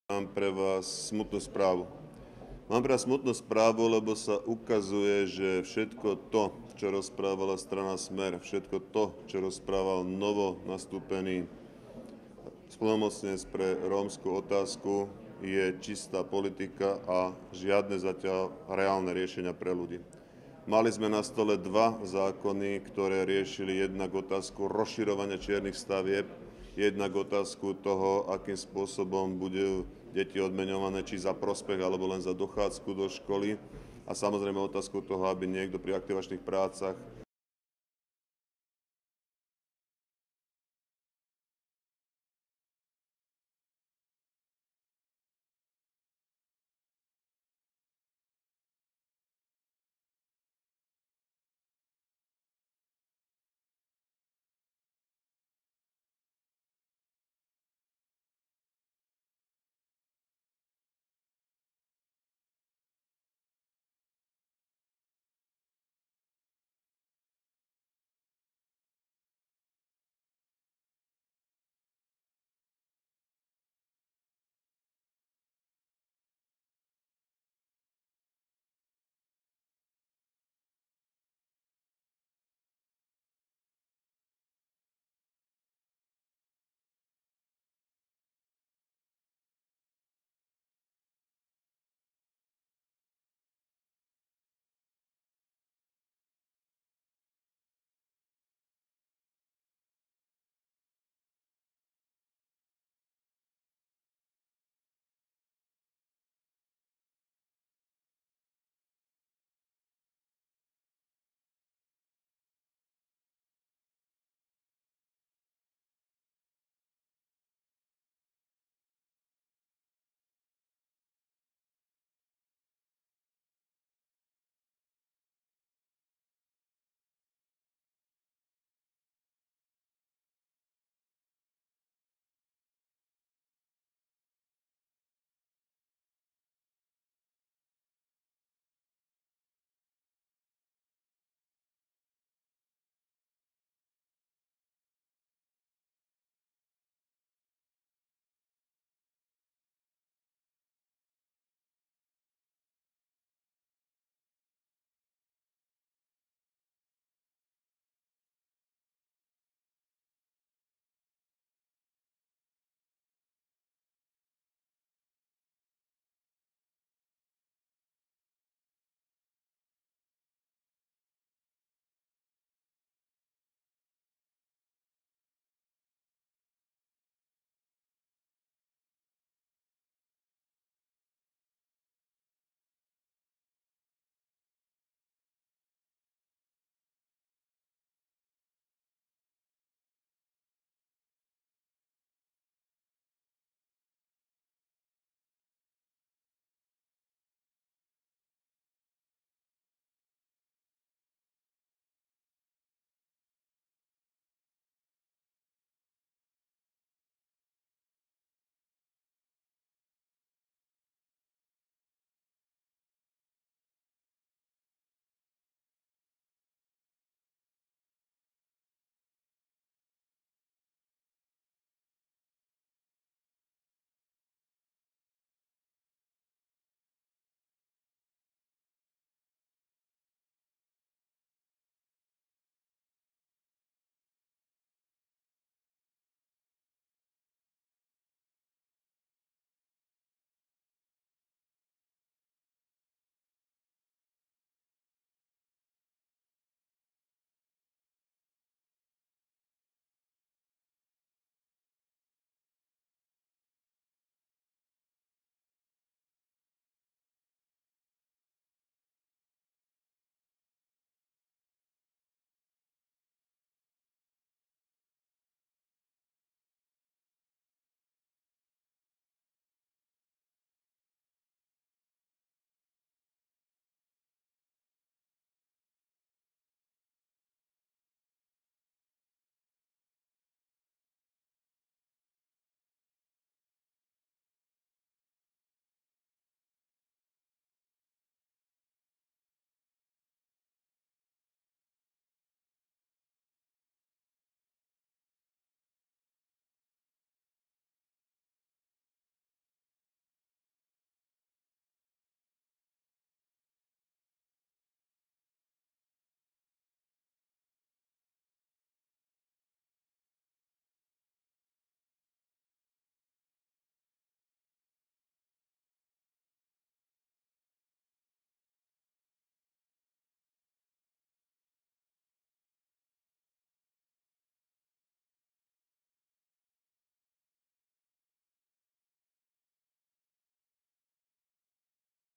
Mám pre vás smutnú správu. Mám pre vás smutnú správu, lebo sa ukazuje, že všetko to, čo rozprávala strana Smer, všetko to, čo rozprával novo nastúpený splnomocnenec pre rómsku otázku, je čistá politika a žiadne zatiaľ reálne riešenia pre ľudí. Mali sme na stole dva zákony, ktoré riešili jednak otázku rozširovania čiernych stavieb, jednak otázku toho, akým spôsobom budú deti odmeňované, či za prospech, alebo len za dochádzku do školy. A samozrejme otázku toho, aby niekto pri aktivačných prácach